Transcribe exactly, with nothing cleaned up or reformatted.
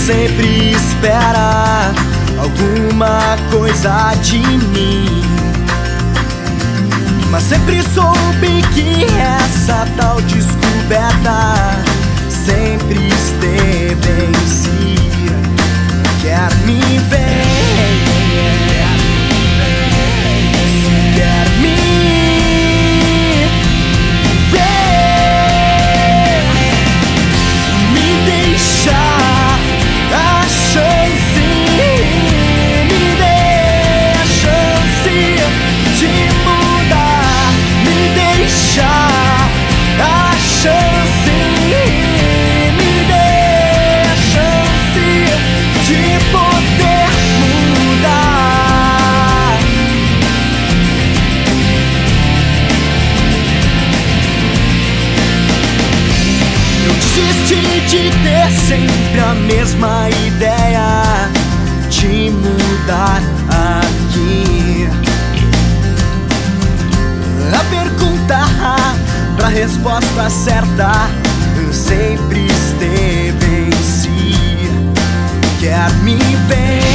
sempre espera alguma coisa de mim, mas sempre soube que essa tal descoberta sempre esteve em si. Quer me ver, quer me ver, me deixar a chance, me dê a chance de mudar, me deixar a chance, me dê a chance de poder mudar. Eu desisti de ter sempre a mesma ideia de mudar aqui. A pergunta pra resposta certa sempre esteve em si. Quer me ver,